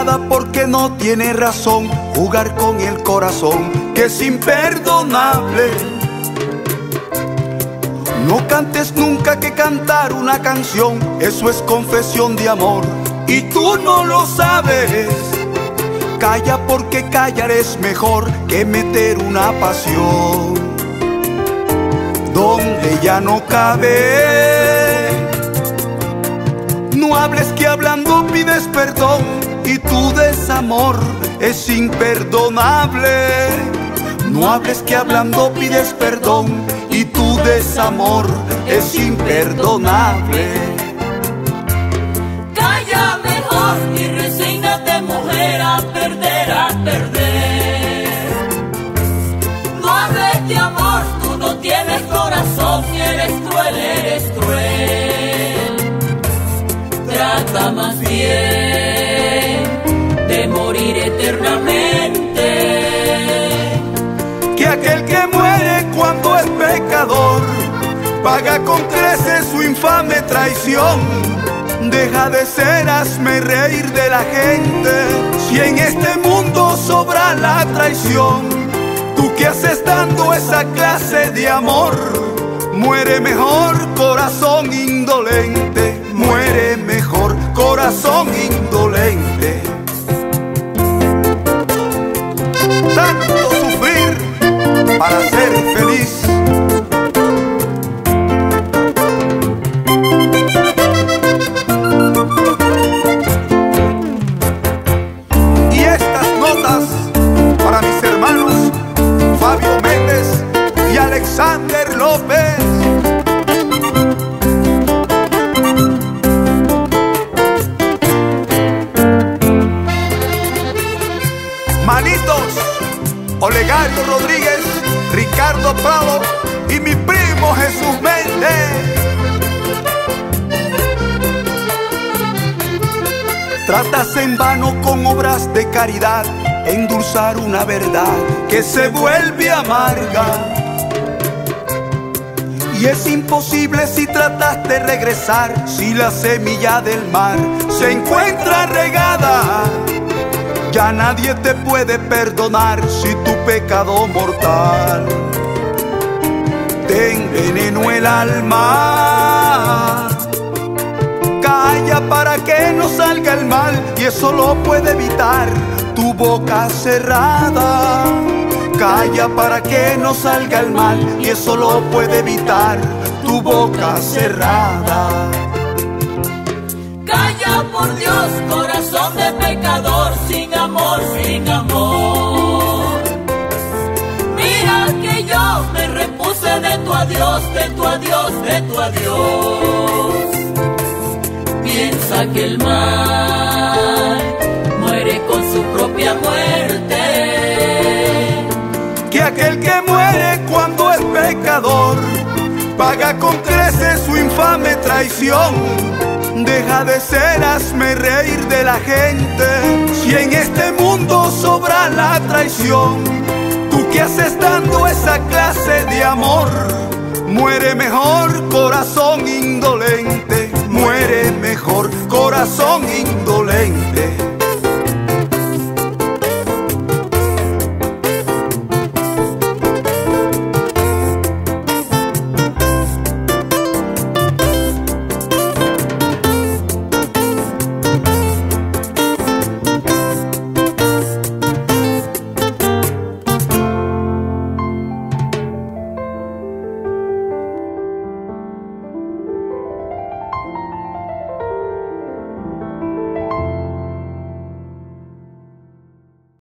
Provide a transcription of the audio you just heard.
nada porque no tiene razón jugar con el corazón, que es imperdonable. No cantes nunca, que cantar una canción, eso es confesión de amor, y tú no lo sabes. Calla porque callar es mejor que meter una pasión donde ya no cabe. No hables que hablando pides perdón, y tu desamor es imperdonable. No hables que hablando pides perdón, y tu desamor es imperdonable. Calla mejor y resígnate, mujer, a perder, a perder. No hables de amor, tú no tienes corazón, y eres cruel, eres cruel. Trata más bien de morir eternamente que aquel que muere cuando es pecador paga con creces su infame traición. Deja de ser, hazme reír de la gente, si en este mundo sobra la traición. Tú que haces dando esa clase de amor, muere mejor corazón indolente, muere mejor corazón indolente. Tanto sufrir para ser feliz. Y estas notas para mis hermanos Fabio Méndez y Alexander López. Manitos, Olegario Rodríguez, Ricardo Prado y mi primo Jesús Méndez. Tratas en vano con obras de caridad endulzar una verdad que se vuelve amarga. Y es imposible si tratas de regresar, si la semilla del mar se encuentra regada. Ya nadie te puede perdonar si tu pecado mortal te envenenó el alma. Calla para que no salga el mal, y eso lo puede evitar tu boca cerrada. Calla para que no salga el mal, y eso lo puede evitar tu boca cerrada. Calla por Dios, corazón de pecador, sin amor, sin amor. Mira que yo me repuse de tu adiós, de tu adiós, de tu adiós. Piensa que el mal muere con su propia muerte, que aquel que muere cuando es pecador paga con creces su infame traición. Deja de ser, hazme reír de la gente, si en este mundo sobra la traición. Tú que haces dando esa clase de amor, muere mejor corazón indolente, muere mejor corazón indolente.